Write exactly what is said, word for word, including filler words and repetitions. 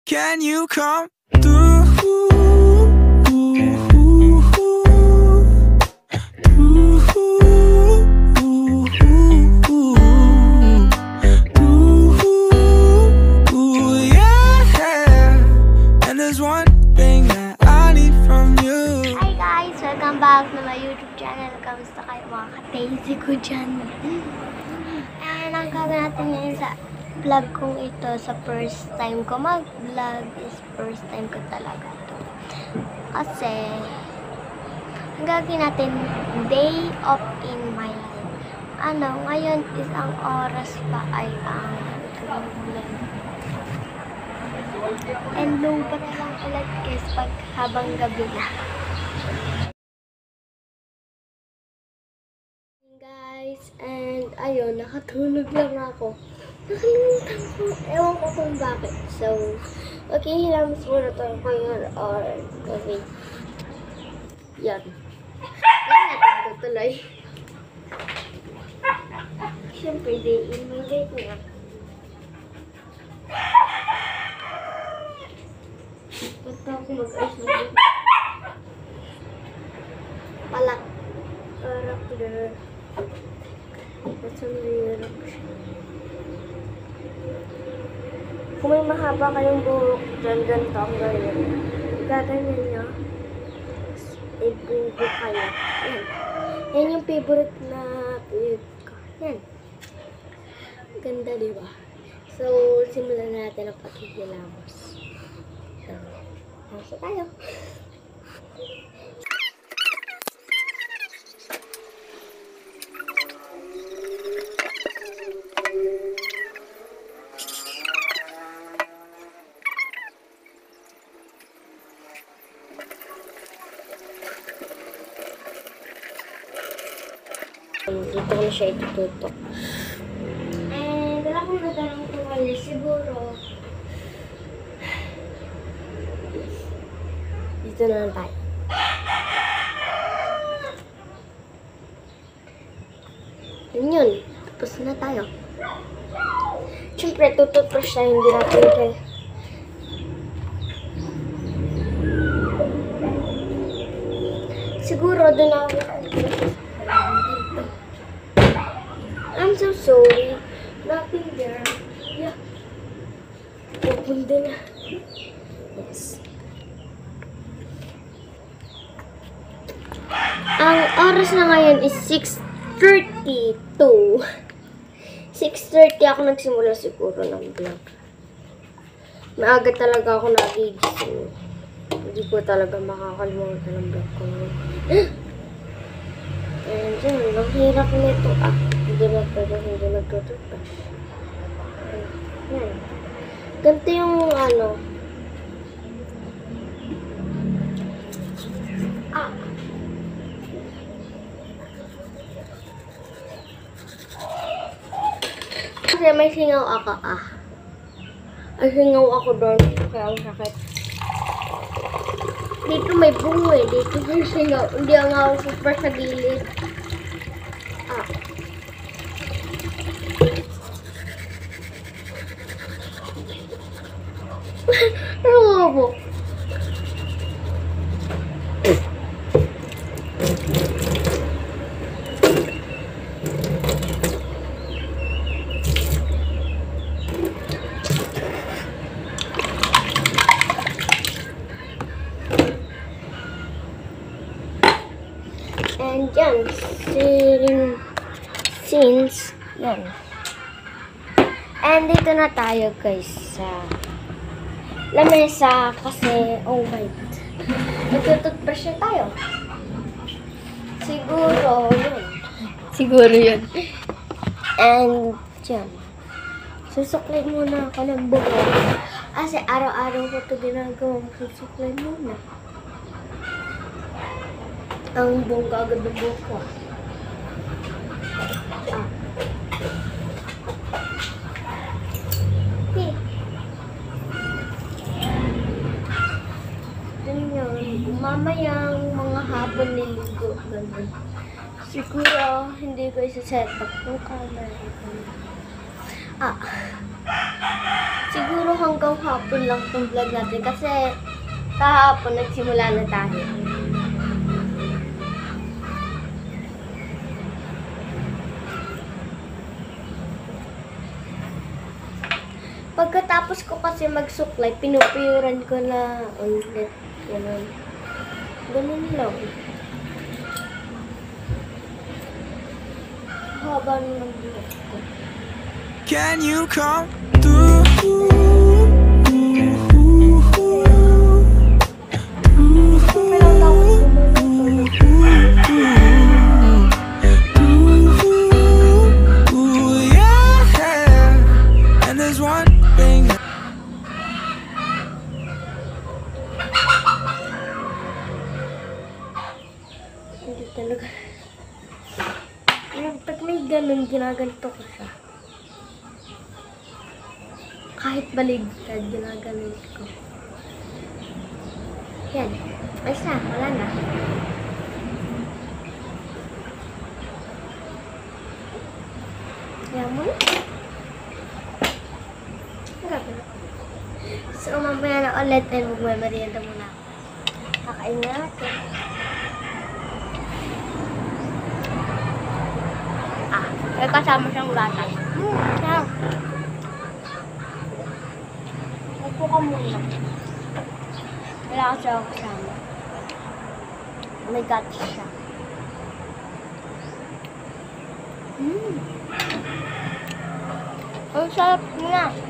Can you come through? Welcome back to my YouTube channel. Kamusta kayo mga ka-Daisy ko dyan? And ang gagawin natin ngayon sa vlog kong ito, sa first time ko mag-vlog, is first time ko talaga ito. Kasi, ang gagawin natin, day off in my life. Ano, ngayon is ang oras pa ay ang problem. And low pa na lang ulit guys pag habang gabi na. Guys, and ayun, nakatulog lang ako. Nakalimutan ko. Ewan ko kung bakit. So, okay, hilamos muna ito ngayon or okay. Yan. Yan natin tutuloy. Siyempre, day in my life nga. Punta ako mag-ayos na dito. Palak. Parang there. That's a mirror. Kung may mahaba kayong buhok dyan, ganito ang gawin. Gaganyan nyo. I-bring ko kayo. Yan. Yan yung favorite na period ko. Yan. Ganda, diba? So, simulan natin ang pagkikilamos. So, nasa tayo. Dito ko na siya itututok. And wala kong nadarang tuwalya. Siguro dito na lang tayo. Yun yun. Tapos na tayo. Siyempre, tututbrush tayo. Hindi natin kayo. Siguro doon ako. I'm so sorry. Nothing there. Yeah. Pupunta na. Yes. Ang oras na ngayon is six thirty-two. six thirty ako nagsimula siguro ng vlog. Maaga talaga ako nagigising. Hindi ko talaga makakalimutan ng vlog ko. And yun, ang hirap nito. Ah, hindi magpapag, hindi magtututbrush. Yan. Ganito yung ano. Ah. Kasi may singaw ako ah. Ay, singaw ako doon. Kaya ang sakit. Dito may bungo eh. Dito may singaw. Hindi ang ako super sa gilid. Ah. Ano nga po? And yan, since, yan. And dito na tayo guys sa lamesa kasi, oh my god. Nagtututbrush na tayo. Siguro, yun. Siguro yun. And, yan. Susuklay muna ako ng buhok. Kasi araw-araw ko ito ginagawa. Susuklay muna. Ang buong kagad ng buhok ko. Ah. Okay. Ganyan. Mamayang mga hapon niligo. Ganyan. Siguro, hindi ko isa-set up yung camera. Ah. Siguro hanggang hapon lang itong vlog natin kasi kahapon nagsimula na tayo. Pagkatapos ko kasi magsuklay, pinupiyuran ko na ulit. Ganun. Ganun lang. Haba ng buhok ko. Can you come through? Kailangan daw ako gumawa. Ooh, yeah. And there's one thing. Hindi talaga. Yung pag may ganun, ginaganto ko siya. Kahit baligtad, ginaganon ko. Yan. Ayos na, wala na. Kaya mo na. Gagawin. So, mamaya na ulit ay magmamerienda muna. Kakain na natin. Ah, may kasama siyang gatas. Hmm, sarap. Upo ka muna. Wala kasi ako kasama. May gatas siya. Hmm. Ang sarap nga.